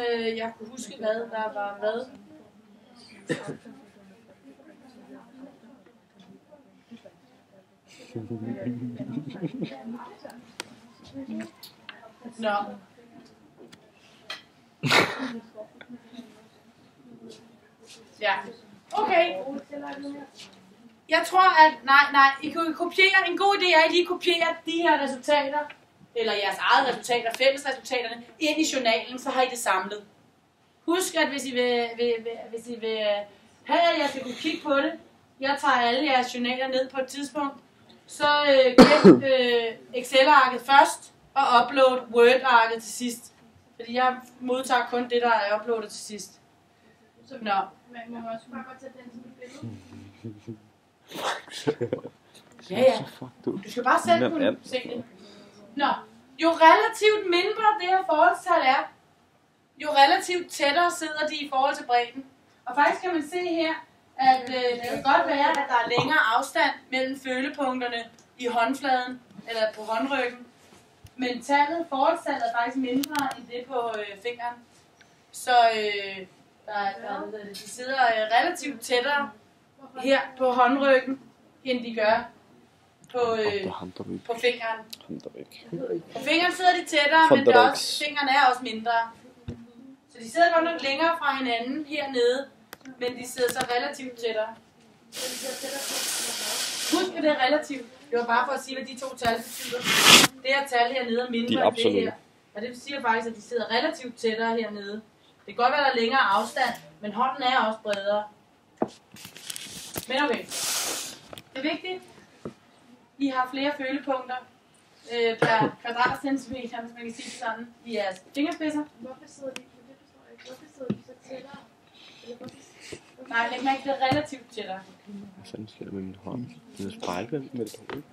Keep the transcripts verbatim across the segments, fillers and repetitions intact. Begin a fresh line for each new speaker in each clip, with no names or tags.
øh, jeg kunne huske, hvad der var hvad. Nå. Ja. Okay. Jeg tror, at... Nej, nej. I kan kopiere... En god idé er, at I lige kopierer de her resultater, eller jeres eget resultater, fælles resultaterne, ind i journalen, så har I det samlet. Husk, at hvis I vil, vil, vil, hvis I vil have, at jeg skal kunne kigge på det, jeg tager alle jeres journaler ned på et tidspunkt, så øh, gem øh, Excel-arket først, og upload Word-arket til sidst. Fordi jeg modtager kun det, der er uploadet til sidst.
Så
Nå.
man må også bare godt tage den som et billede.
Ja, ja. Du skal bare selv kunne se det. Nå. Jo relativt mindre det her forholdstal er, jo relativt tættere sidder de i forhold til bredden. Og faktisk kan man se her, at øh, det kan godt være, at der er længere afstand mellem følepunkterne i håndfladen, eller på håndryggen. Men tallet, forholdstallet er faktisk mindre end det på øh, fingeren. Så øh, der, der, der, de sidder øh, relativt tættere her på håndryggen, end de gør på, øh, på fingeren. På fingeren sidder de tættere, men det er også, fingeren er også mindre. Så de sidder godt nok længere fra hinanden hernede, men de sidder så relativt tættere. Husk, at det er relativt. Det var bare for at sige, hvad de to tal betyder. Det her tal hernede er mindre end det her. Og det siger faktisk, at de sidder relativt tættere hernede. Det kan godt være, der er længere afstand, men hånden er også bredere. Men okay. Det er vigtigt. I har flere følepunkter øh, per kvadratcentimeter, hvis man kan sige det sådan, i jeres fingerspidser.
Hvorfor sidder de, det forstår jeg ikke. Hvorfor sidder de så tættere?
Nej, læg mærke, det er relativt tættere.
Sådan sker det med min hånd. Det er spejlvendt med det på.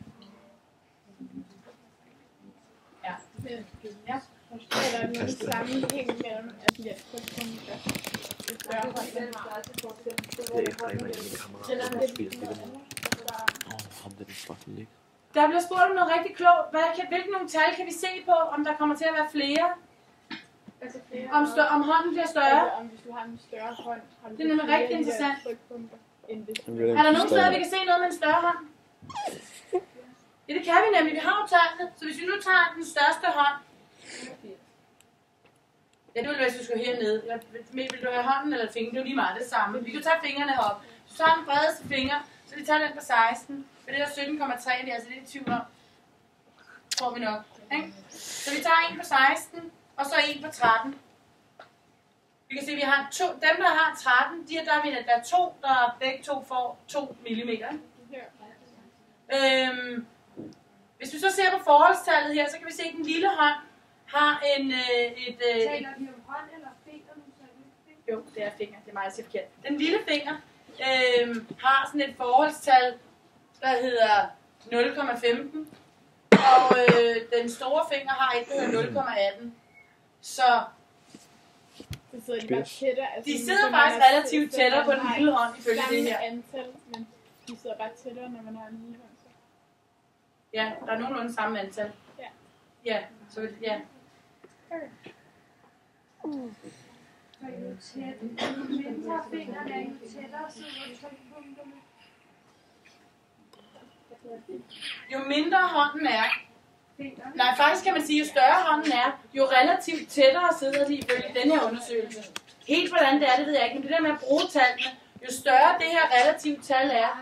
Ja.
Ja. Er der noget sammenhæng mellem, at de er trykpunkter? Det er større hånd, den har.
Det er ikke rigtig en kammerat, der spiller det der. Åh, ham der er fucking lækker.
Der bliver spurgt om noget rigtig klogt. Hvad kan, hvilke nogle tal kan vi se på, om der kommer til at være flere?
Altså flere
om, stør, om hånden bliver større?
Altså, om hvis du har en større hånd, har du
det er nemlig rigtig interessant.
End det.
Er der nogen steder, vi kan se noget med en større hånd? Ja, det kan vi nemlig. Vi har jo tallene. Så hvis vi nu tager den største hånd. Ja, det ville være, hvis vi skulle hernede. Vil du have hånden eller fingeren? Det er jo lige meget det samme. Vi kan tage fingrene op. Hvis du tager den bredeste finger, så vi tager den på seksten. For det er sytten komma tre, vi er altså lidt i tvivl om. Tror vi nok. Okay? Så vi tager en på seksten, og så en på tretten. Vi kan se, at vi har to, dem, der har tretten, de er, der, er, der er to, der begge to får to millimeter. Øhm, hvis vi så ser på forholdstallet her, så kan vi se, at den lille hånd har en... Øh, et, øh,
Taler vi om hånd eller finger?
Jo, det er finger. Det er mig, jeg siger forkert. Den lille finger øh, har sådan et forholdstal, der hedder nul komma femten. Og øh, den store finger har et, der hedder nul komma atten. Så
de sidder, de bare tættere, altså,
de sidder faktisk relativt tættere på den lille hånd, ifølge det her.
Antal, men de sidder bare tættere, når man har en lille hånd. Så.
Ja, der er nogenlunde samme antal.
Ja.
Ja, så ja.
Mm. Så jo tæt, jo mindre fingrene er, jo tættere sidder trykpunkterne.
Jo mindre hånden er, nej, faktisk kan man sige, jo større hånden er, jo relativt tættere sidder de ifølge den her undersøgelse. Helt hvordan det er, det ved jeg ikke, men det der med at bruge tallene, jo større det her relativt tal er,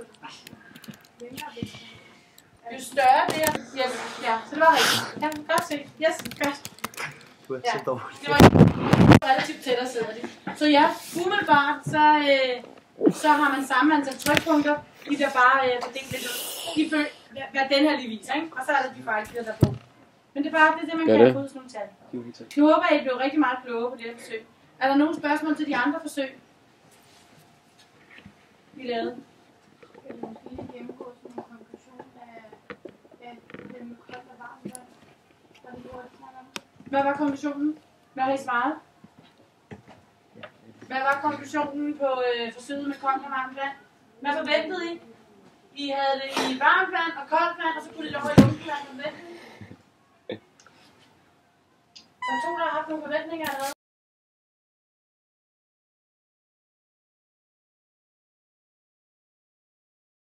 jo større det her, yes, ja, så det var rigtigt. Ja, godt se. Yes, godt. Ja, det var relativt tættere sidder de. Så ja, umiddelbart, så, øh, så har man samme antal trykpunkter, de bliver bare øh, fordelt lidt ud. De følger, hvad den her lige viser, ikke? Og så er det de fejl, der på. Men det er bare det, det man kan få ud sådan nogle tal. Nu håber jeg, I blev rigtig meget kloge på det her forsøg. Er der nogle spørgsmål til de andre forsøg, vi lavede?
Kan du måske lige gennemgå sådan en konklusion af, af det med koldt og varmt vand?
Hvad var konklusionen? Hvad har I svaret? Hvad var konklusionen på øh, forsøget med koldt og varmt vand? Hvad forventede I? I havde det i varmt vand og koldt vand, og så kunne det over i lunkent vand. Forventede I? Der er to, der har haft nogle forventninger allerede.